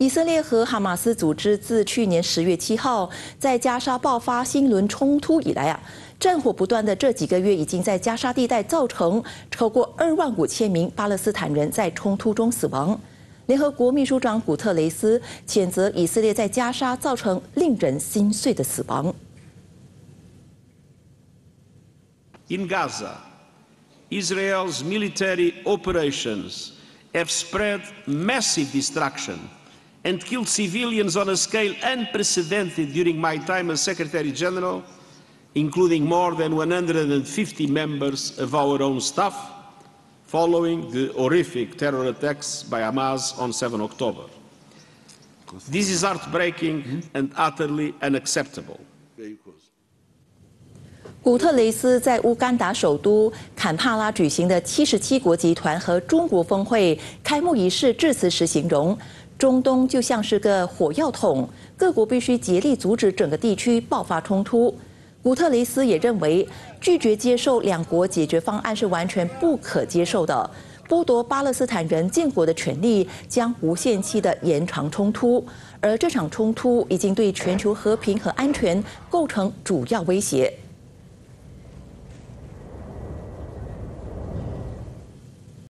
以色列和哈马斯组织自去年10月7号在加沙爆发新轮冲突以来战火不断的这几个月，已经在加沙地带造成超过25000名巴勒斯坦人在冲突中死亡。联合国秘书长古特雷斯谴责以色列在加沙造成令人心碎的死亡。 In Gaza, Israel's military operations have spread massive destruction and killed civilians on a scale unprecedented during my time as Secretary General, including more than 150 members of our own staff, following the horrific terror attacks by Hamas on 7 October. This is heartbreaking and utterly unacceptable. 古特雷斯在乌干达首都坎帕拉举行的77国集团和中国峰会开幕仪式致辞时形容，中东就像是个火药桶，各国必须竭力阻止整个地区爆发冲突。古特雷斯也认为，拒绝接受两国解决方案是完全不可接受的，剥夺巴勒斯坦人建国的权利将无限期的延长冲突，而这场冲突已经对全球和平和安全构成主要威胁。